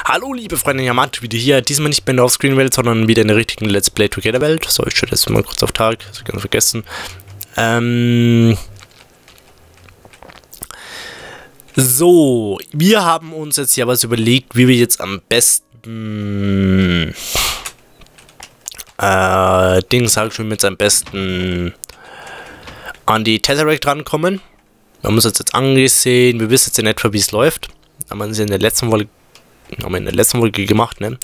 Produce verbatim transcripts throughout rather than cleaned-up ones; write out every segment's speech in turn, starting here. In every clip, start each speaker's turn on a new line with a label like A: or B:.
A: Hallo liebe Freunde, Yamato wieder hier. Diesmal nicht mehr in der Offscreen-Welt, sondern wieder in der richtigen Let's Play Together-Welt. So, ich stelle das mal kurz auf Tag, das habe ich ganz vergessen. Ähm... So, wir haben uns jetzt ja was überlegt, wie wir jetzt am besten... Äh, Ding sag ich schon, jetzt am besten an die Tesseract rankommen. Wir haben uns das jetzt angesehen, wir wissen jetzt in etwa, wie es läuft. Haben wir uns in der letzten Folge, haben wir in der letzten Folge gemacht, ne?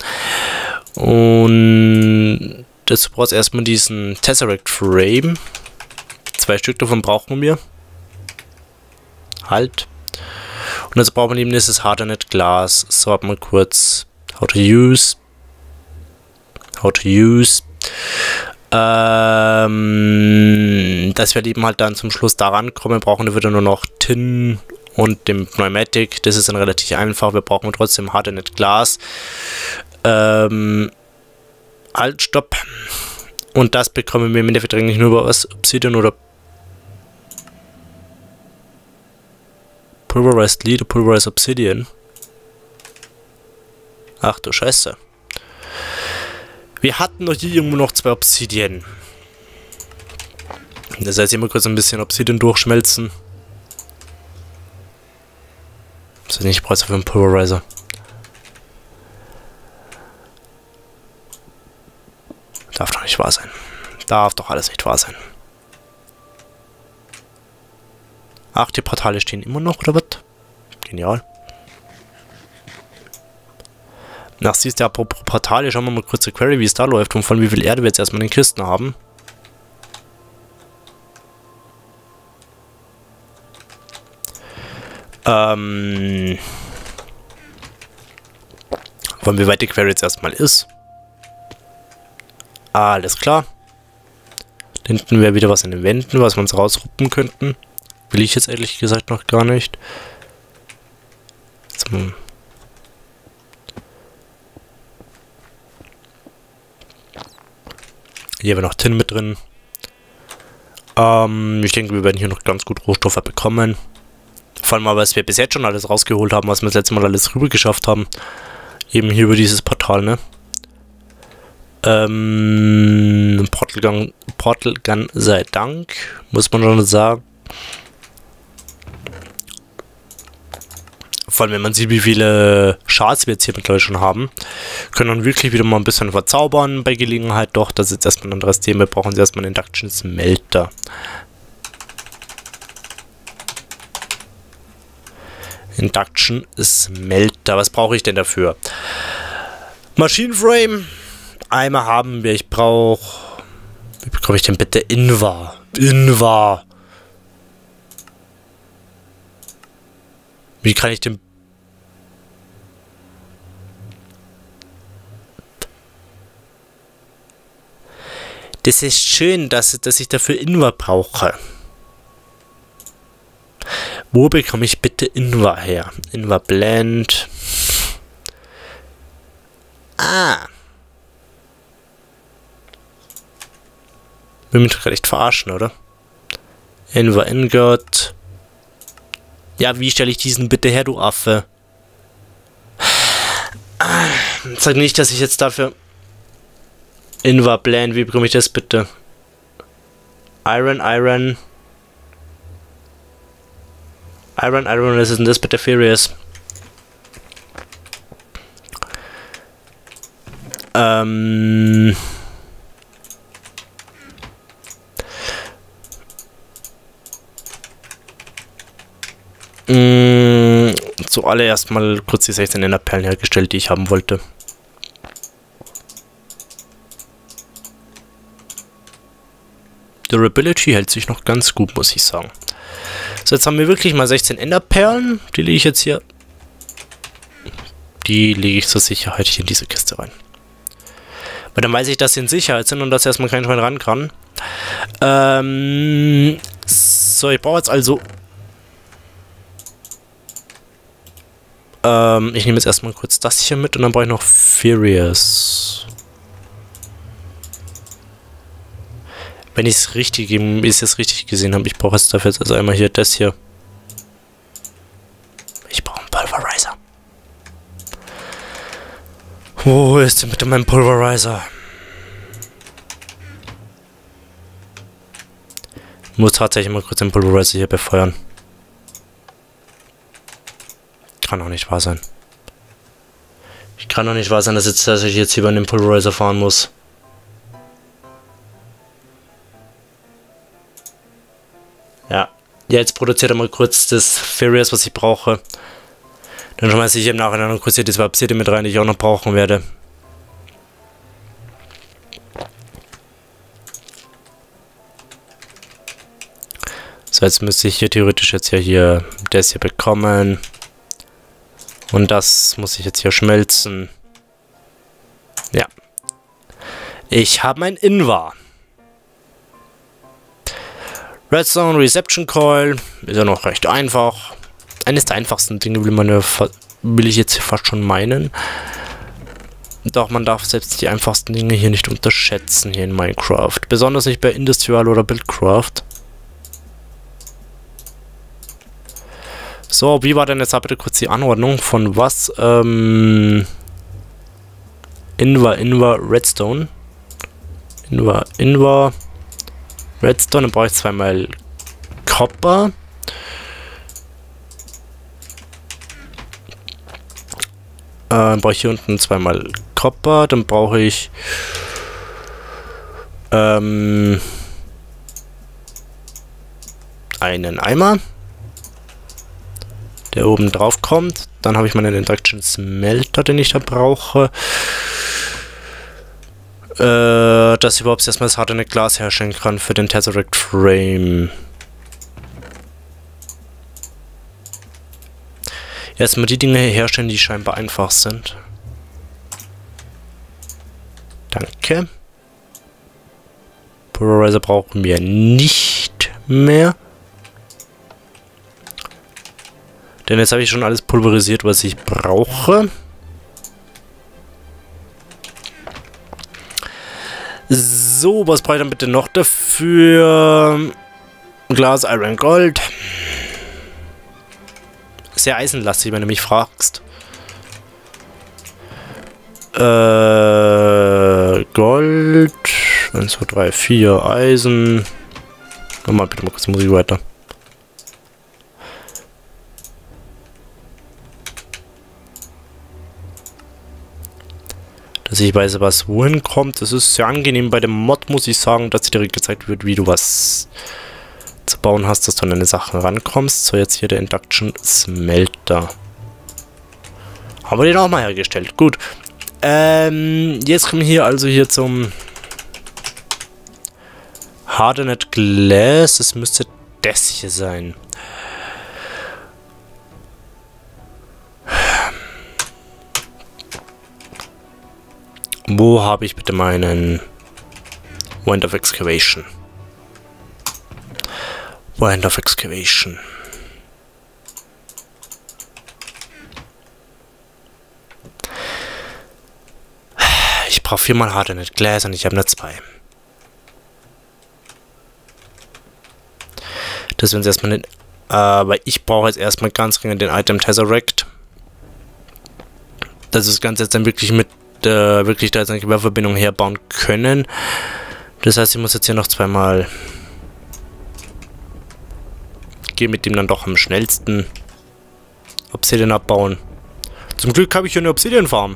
A: Und dazu braucht es erstmal diesen Tesseract Frame. Zwei Stück davon brauchen wir. Halt. Und dazu brauchen wir eben dieses Hardenet Glas. So, hat mal kurz how to use. How to use. Ähm, dass wir eben halt dann zum Schluss daran kommen, brauchen wir wieder nur noch Tin und dem Pneumatic. Das ist dann relativ einfach. Wir brauchen trotzdem Hardenet Glas. Ähm, halt, stopp. Und das bekommen wir im Endeffekt eigentlich nur über was? Obsidian oder Pulverized Lead oder Pulverized Obsidian. Ach du Scheiße. Wir hatten doch hier irgendwo noch zwei Obsidian. Das heißt, immer kurz ein bisschen Obsidian durchschmelzen. Das ist nicht, ich brauche es für einen Pulverizer. Darf doch nicht wahr sein. Darf doch alles nicht wahr sein. Ach, die Portale stehen immer noch, oder was? Genial. Nach siehst du, apropos Portale, schauen wir mal kurz zur Query, wie es da läuft und von wie viel Erde wir jetzt erstmal in den Kisten haben. Ähm. Von wie weit die Query jetzt erstmal ist. Alles klar. Da hinten wäre wieder was in den Wänden, was wir uns rausruppen könnten. Will ich jetzt ehrlich gesagt noch gar nicht. Zum Hier haben wir noch Tin mit drin. Ähm, ich denke, wir werden hier noch ganz gut Rohstoffe bekommen. Vor allem, was wir bis jetzt schon alles rausgeholt haben, was wir das letzte Mal alles rüber geschafft haben. Eben hier über dieses Portal, ne? Ähm, Portal Gun, Portal Gun sei Dank, muss man schon sagen. Vor allem, wenn man sieht, wie viele Shards wir jetzt hier mittlerweile schon haben, können dann wirklich wieder mal ein bisschen verzaubern bei Gelegenheit. Doch, das ist jetzt erstmal ein anderes Thema. Wir brauchen jetzt erstmal einen Induction Smelter. Induction Smelter. Was brauche ich denn dafür? Machine Frame. Einmal haben wir. Ich brauche. Wie bekomme ich denn bitte Invar? Invar. Wie kann ich denn... Das ist schön, dass, dass ich dafür Invar brauche. Wo bekomme ich bitte Invar her? Invar Blend. Ah. Will mich doch gerade echt verarschen, oder? Invar Ingot. Ja, wie stelle ich diesen bitte her, du Affe? Sag nicht, dass ich jetzt dafür... Invar Blend, wie bekomme ich das bitte? Iron, Iron... Iron, Iron, was ist denn das bitte? Furious. Ähm... Zuallererst mal kurz die sechzehn Enderperlen hergestellt, die ich haben wollte. Durability hält sich noch ganz gut, muss ich sagen. So, jetzt haben wir wirklich mal sechzehn Enderperlen. Die lege ich jetzt hier. Die lege ich zur Sicherheit hier in diese Kiste rein. Weil dann weiß ich, dass sie in Sicherheit sind und dass erstmal kein Schwein ran kann. Ähm, so, ich brauche jetzt also... Ähm, ich nehme jetzt erstmal kurz das hier mit und dann brauche ich noch Furious. Wenn ich es richtig, wie ich es richtig gesehen habe, ich brauche jetzt dafür jetzt also einmal hier das hier. Ich brauche einen Pulverizer. Wo ist denn bitte mein Pulverizer? Ich muss tatsächlich mal kurz den Pulverizer hier befeuern. Kann doch nicht wahr sein. Ich kann doch nicht wahr sein, dass, jetzt, dass ich jetzt hier bei dem Pulverizer fahren muss. Ja. Jetzt produziert er mal kurz das Furious, was ich brauche. Dann schmeiße ich im Nachhinein noch kurz hier die zwei Obsidian mit rein, die ich auch noch brauchen werde. So, jetzt müsste ich hier theoretisch jetzt ja hier das hier bekommen. Und das muss ich jetzt hier schmelzen. Ja. Ich habe mein Invar. Redstone Reception Coil. Ist ja noch recht einfach. Eines der einfachsten Dinge will, man ja, will ich jetzt fast schon meinen. Doch man darf selbst die einfachsten Dinge hier nicht unterschätzen hier in Minecraft. Besonders nicht bei Industrial oder Buildcraft. So, wie war denn jetzt bitte kurz die Anordnung von was? Ähm, Invar, Invar, Redstone. Invar, Invar, Redstone. Dann brauche ich zweimal Copper. Äh, dann brauche ich hier unten zweimal Copper. Dann brauche ich ähm, einen Eimer, der oben drauf kommt. Dann habe ich meinen Induction Smelter, den ich da brauche. Äh, dass ich überhaupt erstmal das harte Glas herstellen kann für den Tesseract Frame. Erstmal die Dinge herstellen, die scheinbar einfach sind. Danke. Pulverizer brauchen wir nicht mehr. Denn jetzt habe ich schon alles pulverisiert, was ich brauche. So, was brauche ich dann bitte noch dafür? Glas, Iron, Gold. Sehr eisenlastig, wenn du mich fragst. Äh, Gold. eins, zwei, drei, vier. Eisen. Nochmal bitte mal kurz die Musik weiter. Dass ich weiß, was wohin kommt. Das ist sehr angenehm bei dem Mod, muss ich sagen, dass dir direkt gezeigt wird, wie du was zu bauen hast, dass du an deine Sachen rankommst. So, jetzt hier der Induction Smelter. Haben wir den auch mal hergestellt. Gut. Ähm, jetzt kommen wir hier also hier zum Hardened Glass. Das müsste das hier sein. Wo habe ich bitte meinen Wind of Excavation? Wind of Excavation. Ich brauche viermal Hardened Glass und ich habe nur zwei. Das werden sie erstmal nicht. Aber ich brauche jetzt erstmal ganz dringend den Item Tesseract. Das ist das Ganze jetzt dann wirklich mit äh, wirklich da jetzt eine Querverbindung herbauen können. Das heißt, ich muss jetzt hier noch zweimal gehe mit dem dann doch am schnellsten Obsidian abbauen. Zum Glück habe ich hier eine Obsidian Farm.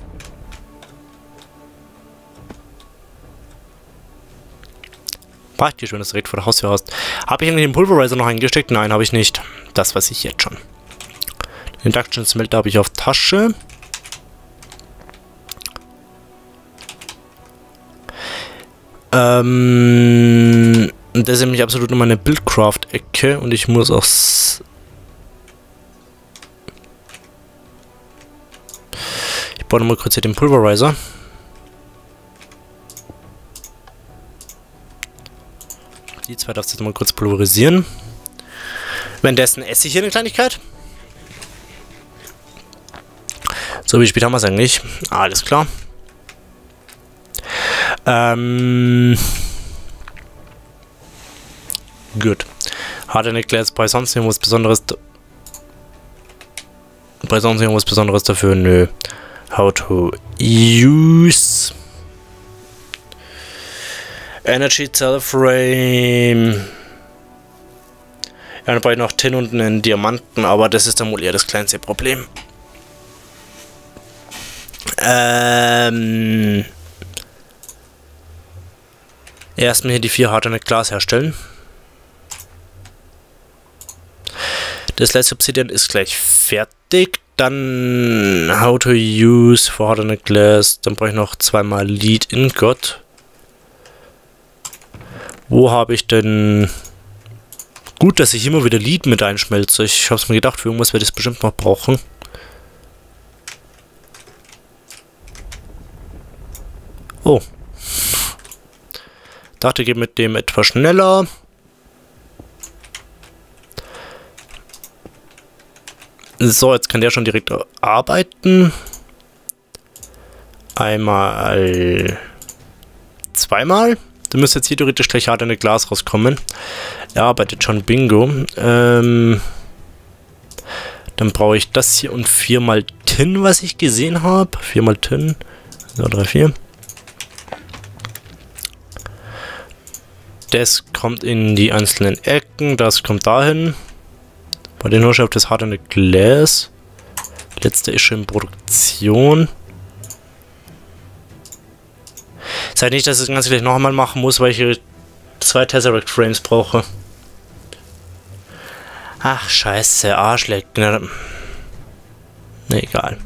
A: Praktisch, wenn du es direkt vor der Haustür hast. Habe ich eigentlich den Pulverizer noch eingesteckt? Nein, habe ich nicht. Das weiß ich jetzt schon. Den Induction Smelter habe ich auf Tasche. Ähm, das ist nämlich absolut nur meine Buildcraft-Ecke und ich muss auch... Ich baue nochmal kurz hier den Pulverizer. Die zwei darfst du jetzt mal kurz pulverisieren. Währenddessen esse ich hier eine Kleinigkeit. So, wie spät haben wir es eigentlich? Alles klar. Ähm. Gut. Hardened Glass bei sonst irgendwas Besonderes. Bei sonst irgendwas Besonderes dafür? Nö. How to use Energy Cell Frame. Ja, dann brauche ich noch Tin und einen Diamanten, aber das ist dann wohl eher das kleinste Problem. Ähm. Erstmal hier die vier Hardened Glas herstellen. Das letzte Obsidian ist gleich fertig. Dann How to use for Hardened Glass. Dann brauche ich noch zweimal Lead Ingot. Wo habe ich denn... Gut, dass ich immer wieder Lead mit einschmelze. Ich habe es mir gedacht, für irgendwas werde ich es bestimmt noch brauchen. Oh. Dachte, geht mit dem etwas schneller. So, jetzt kann der schon direkt arbeiten. Einmal. Zweimal. Da müsste jetzt hier theoretisch gleich hart eine Glas rauskommen. Er arbeitet schon, bingo. Ähm, dann brauche ich das hier und viermal Tin, was ich gesehen habe. Viermal Tin. So, drei, vier. Das kommt in die einzelnen Ecken. Das kommt dahin. Bei den Hirsch auf das harte Glas. Letzte ist schon in Produktion. Das heißt nicht, dass ich das Ganze gleich noch einmal machen muss, weil ich hier zwei Tesseract Frames brauche. Ach, scheiße, Arschleck. Ne, egal.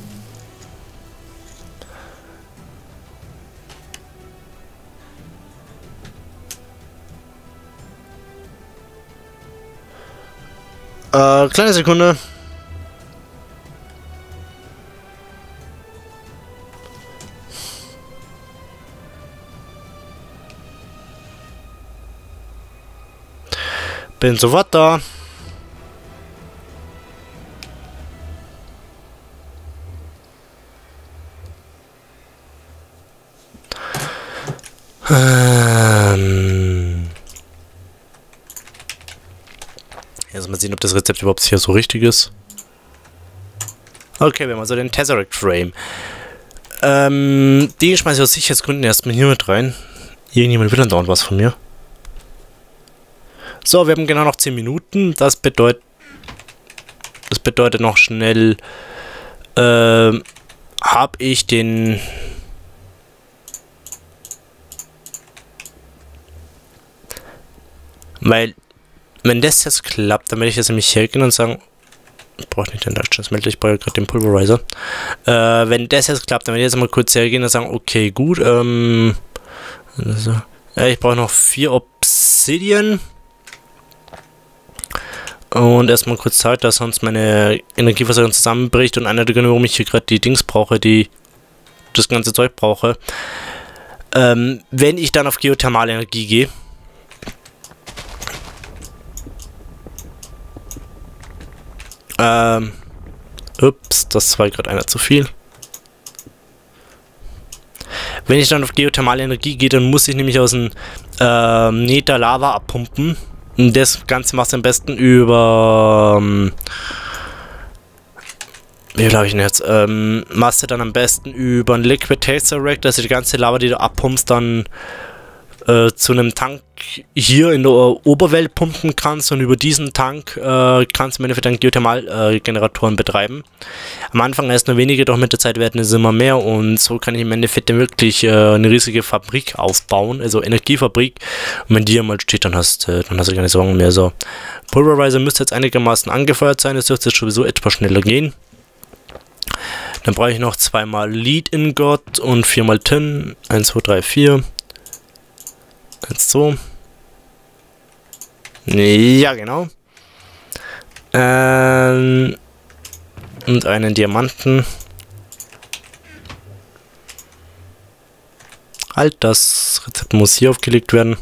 A: Äh, kleine Sekunde. Bin sofort da. Ähm. Jetzt mal sehen, ob das Rezept überhaupt hier so richtig ist. Okay, wir haben also den Tesseract Frame. Ähm, den schmeiße ich aus Sicherheitsgründen erstmal hier mit rein. Irgendjemand will dann dauernd was von mir. So, wir haben genau noch zehn Minuten. Das bedeutet, das bedeutet noch schnell, äh, habe ich den, weil, wenn das jetzt klappt, dann werde ich jetzt nämlich hergehen und sagen, ich brauche nicht den Touch, ich brauche gerade den Pulverizer. Äh, wenn das jetzt klappt, dann werde ich jetzt mal kurz hergehen und sagen, okay, gut, ähm, also, ja, ich brauche noch vier Obsidian. Und erstmal kurz Zeit, dass sonst meine Energieversorgung zusammenbricht. Und einer der Gründe, warum ich hier gerade die Dings brauche, die das ganze Zeug brauche. Ähm, wenn ich dann auf geothermale Energie gehe. Ähm, ups, das war gerade einer zu viel. Wenn ich dann auf geothermale Energie gehe, dann muss ich nämlich aus dem äh, Nether Lava abpumpen. Das Ganze machst du am besten über, ähm, wie glaube ich denn jetzt, ähm, machst du dann am besten über ein Liquid Tesseract, dass du die ganze Lava, die du abpumpst, dann äh, zu einem Tank hier in der Oberwelt pumpen kannst und über diesen Tank äh, kannst du im Endeffekt dann Geothermalgeneratoren äh, betreiben. Am Anfang erst nur wenige, doch mit der Zeit werden es immer mehr und so kann ich im Endeffekt dann wirklich äh, eine riesige Fabrik aufbauen, also Energiefabrik. Und wenn die einmal steht, dann hast, äh, dann hast du keine Sorgen mehr. So, Pulverizer müsste jetzt einigermaßen angefeuert sein, das dürfte jetzt sowieso etwas schneller gehen. Dann brauche ich noch zweimal Lead Ingot und viermal Tin. eins, zwei, drei, vier. Jetzt so. Ja, genau. Ähm, und einen Diamanten. Halt, das Rezept muss hier aufgelegt werden.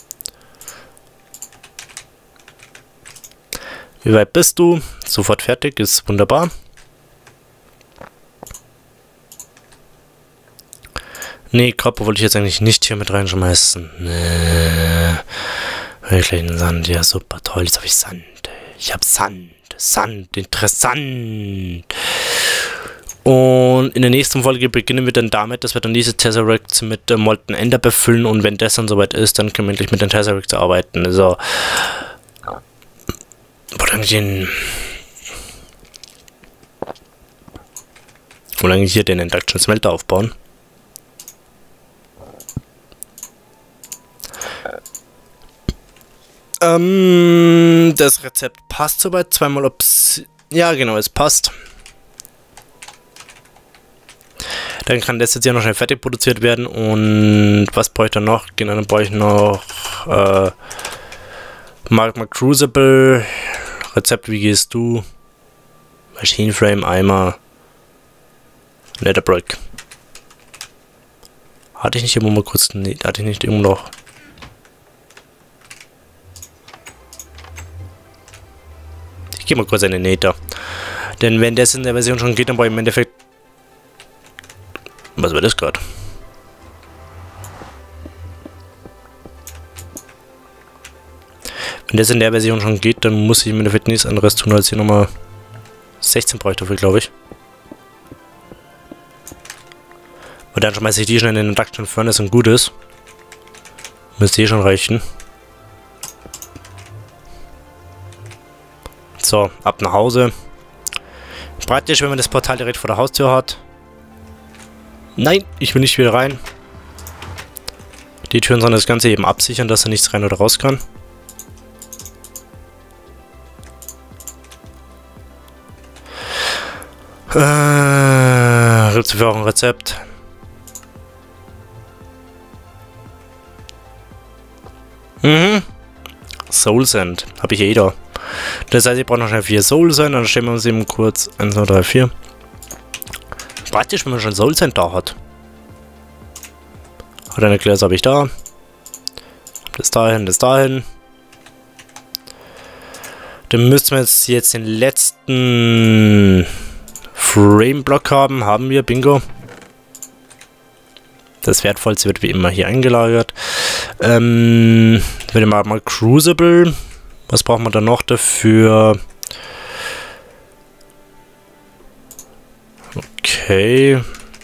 A: Wie weit bist du? Sofort fertig, ist wunderbar. Nee, Körper wollte ich jetzt eigentlich nicht hier mit reinschmeißen. Nee. Wirklich in den Sand. Ja, super toll. Jetzt habe ich Sand. Ich habe Sand. Sand. Interessant. Und in der nächsten Folge beginnen wir dann damit, dass wir dann diese Tesseracts mit äh, Molten Ender befüllen und wenn das dann soweit ist, dann können wir endlich mit den Tesseracts arbeiten. Also, wo dann den, wo dann hier den Induction Smelter aufbauen. Ähm, das Rezept passt soweit. Zweimal Obs... Ja, genau, es passt. Dann kann das jetzt ja noch schnell fertig produziert werden. Und was brauche ich dann noch? Genau, dann brauche ich noch äh, Magma Crucible. Rezept, wie gehst du? Machine Frame, Eimer. Netherbrick. Hatte ich nicht immer mal kurz... Nee, hatte ich nicht irgendwo noch... Ich gehe mal kurz in den Nether. Denn wenn das in der Version schon geht, dann brauche ich im Endeffekt... Was war das gerade? Wenn das in der Version schon geht, dann muss ich im Endeffekt nichts anderes tun, als hier nochmal sechzehn brauche ich dafür, glaube ich. Und dann schmeiße ich die schon in den Induction Furnace und gut ist. Müsste eh schon reichen. So, ab nach Hause. Praktisch, wenn man das Portal direkt vor der Haustür hat. Nein, ich will nicht wieder rein. Die Türen sollen das Ganze eben absichern, dass da nichts rein oder raus kann. Äh, gibt es dafür auch ein Rezept? Mhm. Soul Sand. Habe ich eh da. Das heißt, ich brauche noch schnell vier Soul Sand, dann stellen wir uns eben kurz eins, zwei, drei, vier. Praktisch, wenn man schon Soul Sand da hat. Hat eine Glas habe ich da. Das dahin, das dahin. Dann müssten wir jetzt, jetzt den letzten Frame-Block haben. Haben wir, bingo. Das Wertvollste wird wie immer hier eingelagert. Ähm, ich will mal mal Crucible. Was braucht man dann noch dafür? Okay.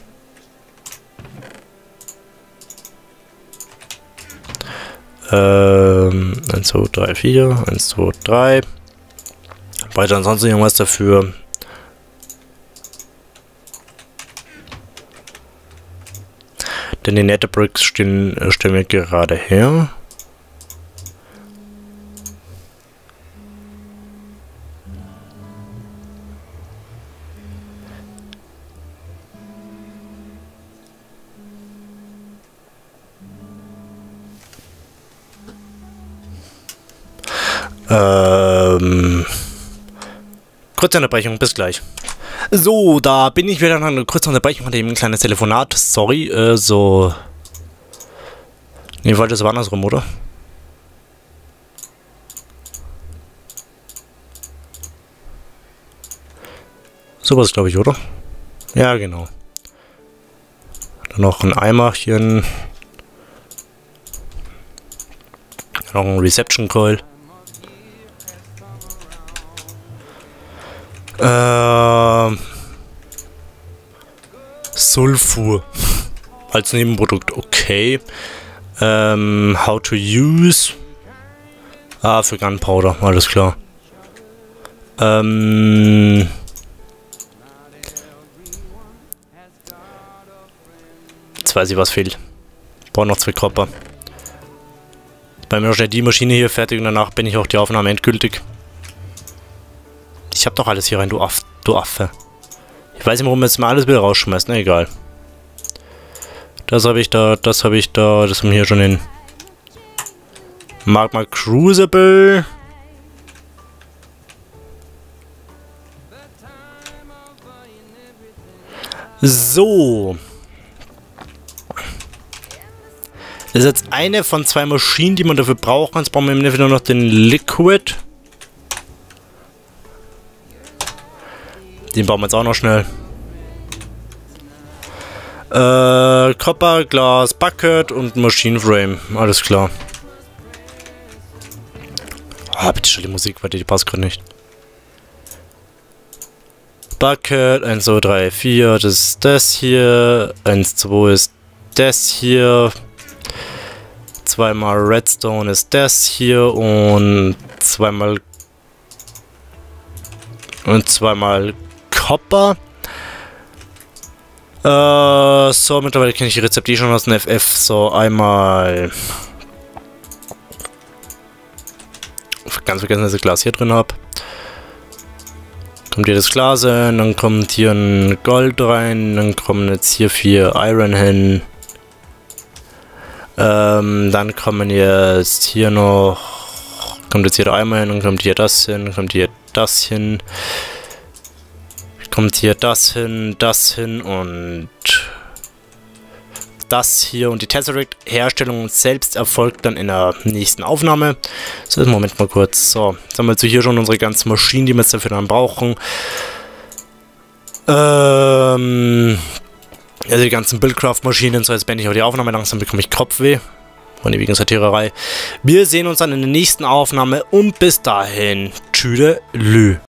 A: Ähm, eins, zwei, drei, vier. eins, zwei, drei. Weiter ansonsten irgendwas dafür. Denn die Netherbricks stehen, stellen wir gerade her. Ähm, kurze Unterbrechung, bis gleich. So, da bin ich wieder nach einer kurzen Unterbrechung, hatte eben ein kleines Telefonat. Sorry, äh, so. Nee, wollte es aber andersrum, oder? Sowas, glaube ich, oder? Ja, genau. Dann noch ein Eimerchen. Noch ein Reception Coil. Ähm, Sulfur als Nebenprodukt, okay. Ähm, how to use. Ah, für Gunpowder, alles klar. Ähm, jetzt weiß ich, was fehlt. Ich brauche noch zwei Copper. Bei mir noch schnell die Maschine hier fertig und danach bin ich auch die Aufnahme endgültig. Ich hab doch alles hier rein, du, Aff, du Affe. Ich weiß nicht, warum man jetzt mal alles wieder rausschmeißt, na egal. Das habe ich da, das habe ich da, das haben wir hier schon in Magma Crucible. So. Das ist jetzt eine von zwei Maschinen, die man dafür braucht. Jetzt brauchen wir im Endeffekt nur noch den Liquid. Den bauen wir jetzt auch noch schnell. Äh, Copper, Glas, Bucket und Machine Frame. Alles klar. Ah, bitte schon die Musik, weil die passt gerade nicht. Bucket, eins, zwei, drei, vier, das ist das hier, eins, zwei ist das hier, zweimal Redstone ist das hier und zweimal und zweimal Copper. Äh, so, mittlerweile kenne ich die Rezepte schon aus dem F F. So, einmal ganz vergessen, dass ich Glas hier drin habe. Kommt hier das Glas hin, dann kommt hier ein Gold rein, dann kommen jetzt hier vier Iron hin. Ähm, dann kommen jetzt hier noch, kommt jetzt hier der Eimer hin, dann kommt hier das hin, dann kommt hier das hin. Kommt hier das hin, das hin und das hier. Und die Tesseract-Herstellung selbst erfolgt dann in der nächsten Aufnahme. So, Moment mal kurz. So, jetzt haben wir jetzt hier schon unsere ganzen Maschinen, die wir jetzt dafür dann brauchen. Ähm, also die ganzen Buildcraft-Maschinen. So, jetzt beende ich auch die Aufnahme. Langsam bekomme ich Kopfweh von ewigen Satirerei. Wir sehen uns dann in der nächsten Aufnahme und bis dahin. Tschüdelü.